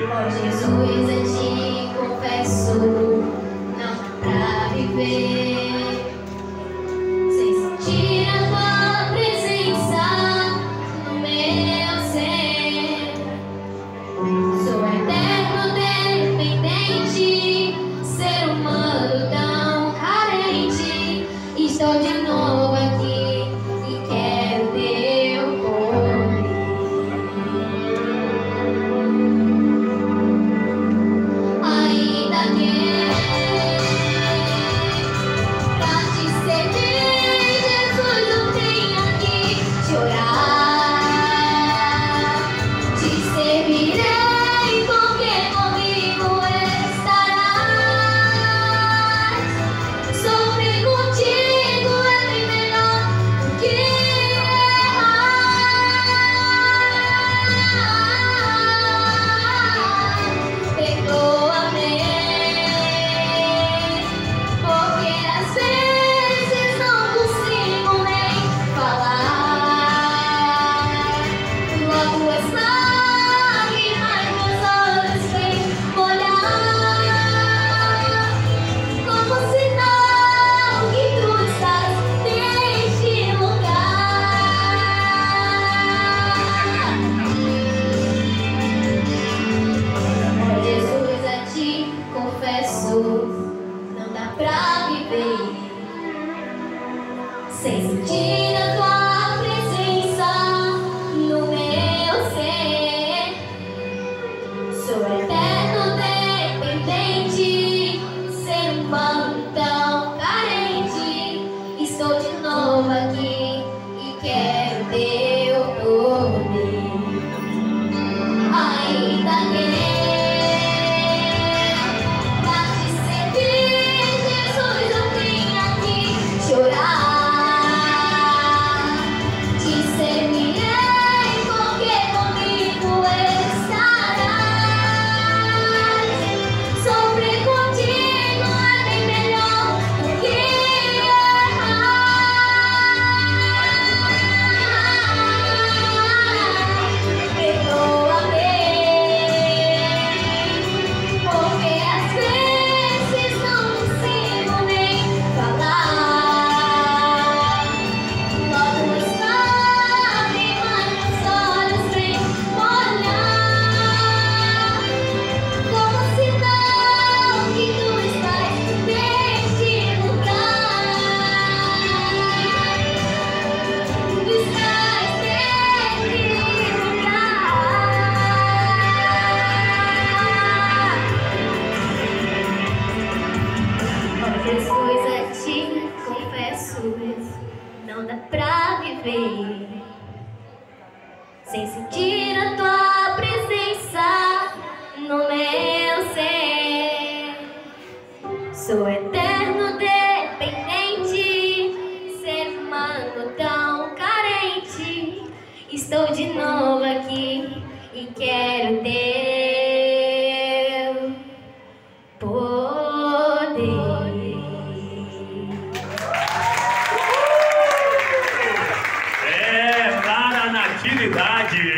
Jesus, eu te confesso, não dá pra viver sem sentir a tua presença no meu ser. Sou eterno dependente, ser humano tão carente. Estou de novo aqui e quero teu poder. Ainda que pra te servir, Jesus, eu tenha que chorar. Te servirei porque comigo estarás. Sofrer contigo é bem melhor do que errar. Perdoa-me, porque às vezes não consigo nem falar. Logo as lágrimas meus olhos vêm molhar, como sinal que tu estás neste lugar. Oh, Jesus, a ti confesso, não dá pra viver sem sentir a tua presença no meu ser. Sou eterno dependente, ser humano tão carente. Estou de novo aqui e quero teu poder. Ainda que pra te servir, Jesus, eu tenha que chorar. Te servirei porque comigo estarás. Sofrer contigo é bem melhor do que errar. Perdoa-me, porque às vezes não consigo nem falar. Logo as lágrimas meus olhos vêm molhar, como sinal que tu estás neste lugar. Tu estás neste lugar. Oh, Jesus, a ti confesso, não dá pra viver sem sentir a tua presença no meu ser. Sou eterno dependente, ser humano tão carente. Estou de novo aqui e quero teu poder. Lara, Natividade.